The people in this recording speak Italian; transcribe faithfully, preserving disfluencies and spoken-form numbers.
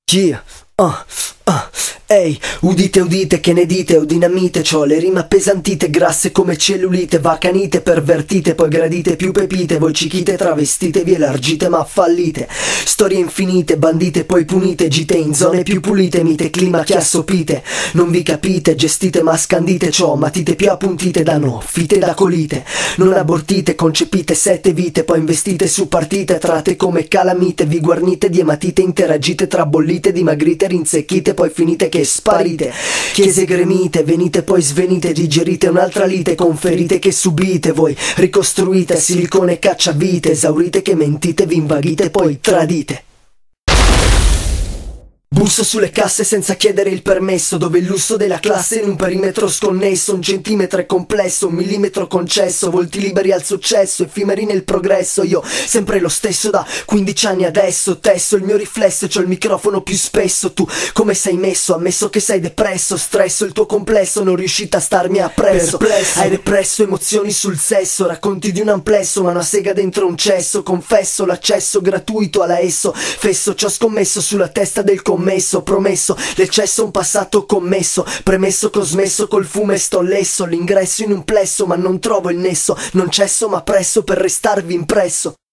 Yeah, uh, uh, ehi, udite udite che ne dite, o dinamite, c'ho le rime appesantite, grasse come cellulite, vacanite, pervertite, poi gradite più pepite, voi cichite, travestitevi, elargite ma fallite, storie infinite, bandite, poi punite, gite in zone più pulite, mite, clima che assopite, non vi capite, gestite ma scandite, ciò, matite più appuntite da no, fite da colite, non abortite, concepite sette vite, poi investite su partite, trate come calamite, vi guarnite di ematite, interagite, trabollite, dimagrite, rinzecchite, poi finite che sparite, chiese gremite, venite poi svenite, digerite un'altra lite, conferite che subite, voi ricostruite, silicone cacciavite, esaurite che mentite, vi invaghite, poi tradite. Busso sulle casse senza chiedere il permesso, dove il lusso della classe in un perimetro sconnesso, un centimetro è complesso, un millimetro concesso, volti liberi al successo, effimeri nel progresso, io sempre lo stesso da quindici anni adesso, tesso il mio riflesso, c'ho il microfono più spesso, tu come sei messo, ammesso che sei depresso, stresso il tuo complesso, non riuscita a starmi appresso, perplesso. Hai represso emozioni sul sesso, racconti di un amplesso, ma una sega dentro un cesso, confesso l'accesso gratuito alla esso, fesso ci ho scommesso sulla testa del commesso, promesso, l'eccesso un passato commesso, premesso che ho smesso col fumo e sto lesso, l'ingresso in un plesso ma non trovo il nesso, non cesso ma presso per restarvi impresso.